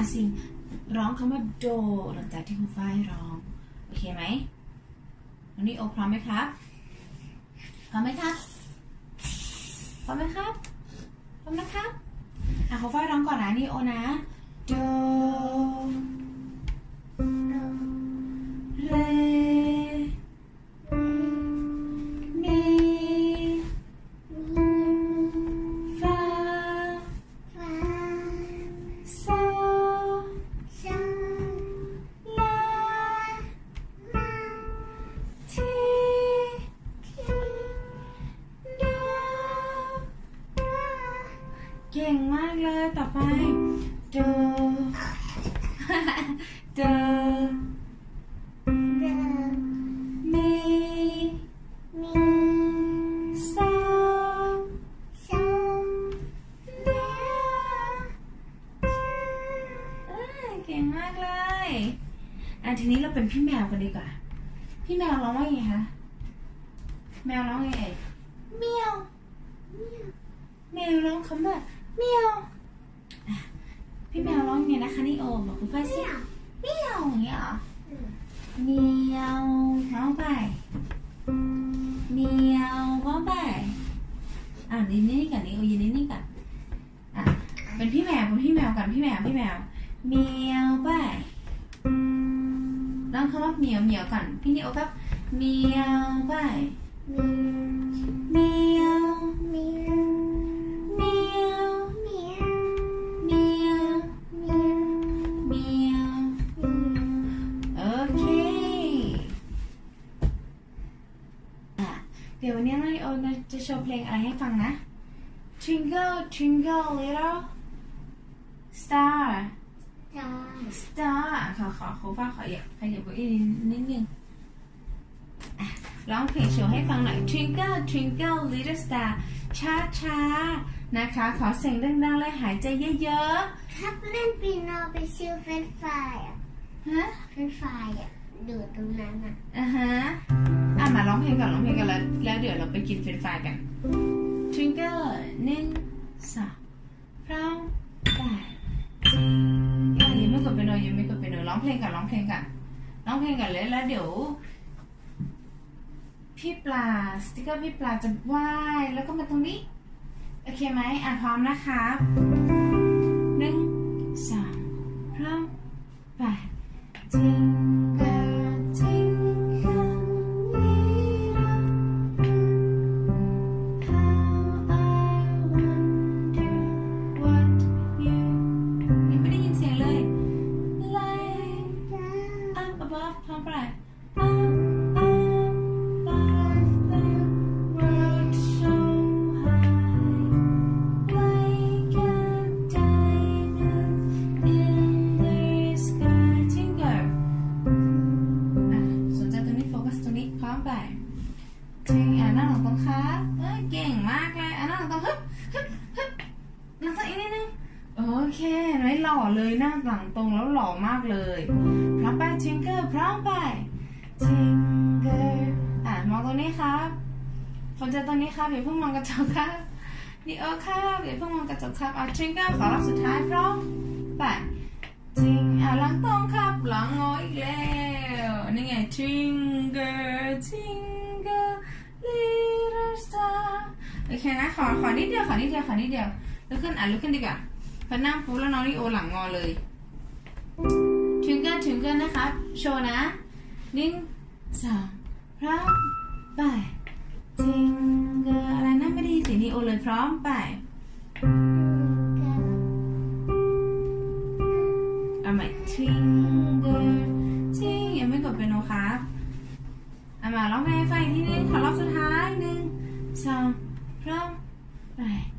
สิงร้องคำว่าโดหลังจากที่ครูฝ้ายร้องโอเคไหมวันนี้โอพร้อมไหมครับพร้อมไหมครับพร้อมไหมครับพร้อมนะครับครูฝ้ายร้องก่อนนะนี่โอนะโดเรมีฟาโซลาทีโดเก่งมากเลยต่อไปโดโดมีโซลาเก่งมากเลยทีนี้เราเป็นพี่แมวกันดีกว่าพี่แมวร้องว่าไงคะแมวร้องไงเมียวแมวร้องคำว่าเมียวพี่แมวร้องไงนะคะนี่โอบอกคุณฝ้ายสิเมียวอย่างเงี้ยเหรอเมียวร้องไปเมียวร้องไปยืนนิ่งๆกันนี่โอยืนนิ่งๆกันเป็นพี่แมวกันพี่แมวเมียวไปร้องคำว่าเมียวก่อนพี่นี่โอครับเมียวไปเมียวโอเคเดี๋ยววันนี้น้องโอจะโชว์เพลงอะไรให้ฟังนะ Twinkle Twinkle Little Star ขอฟ้าขยับอีกนิดนึงร้องเพลงโชว์ให้ฟังหน่อย Twinkle Twinkle Little Star ช้านะคะขอเสียงดังๆเลยหายใจเยอะๆครับเล่นปีโนไปซื้อเฟรนช์ฟรายเฟรนช์ฟรายดูตรงนั้นมาร้องเพลงก่อนแล้วเดี๋ยวเราไปกินเฟรนช์ฟรายกัน Twinkle 1 2พร้อมไปยังไม่กดเป็นโนร้องเพลงก่อนแล้วเดี๋ยวพี่ปลาสติ๊กเกอร์พี่ปลาจะว่ายแล้วก็มาตรงนี้โอเคไหมพร้อมนะคะ1 2พร้อมไป Twinkle Twinkle Little How I wonder what you ยังไม่ได้ยินเสียงเลย Light up above พร้อมไปนั่งหลังตรงขาเก่งมากเลยนั่งหลังตรงฮึบนั่งตรงอีกนิดนึงโอเคไม่หล่อเลยนั่งหลังตรงแล้วหล่อมากเลยพร้อมไป Twinkle พร้อมไป Twinkle มองตรงนี้ครับฝนจะตรงนี้ครับอย่าเพิ่งมองกระจกครับนี่ครับอย่าเพิ่งมองกระจกครับTwinkle ขอรอบสุดท้ายพร้อมไปหลังตรงครับหลังงออีกแล้วนี่ไง Twinkle Twinkle Little Star โอเคนะขอนิดเดียวลุกขึ้นดีกว่าพอนั่งปุ๊บแล้วน้องนี่โอหลังงอเลย Twinkle นะครับโชว์นะ1 2พร้อมไป Twinkle อะไรนะไม่ได้ยินเสียงนี่โอเลยพร้อมไปเอาใหม่ Twinkle ยังไม่กดเป็นโนครับมาร้องเพลงให้ฟังอีกทีนึงขอรอบสุดท้าย1 2พร้อมไป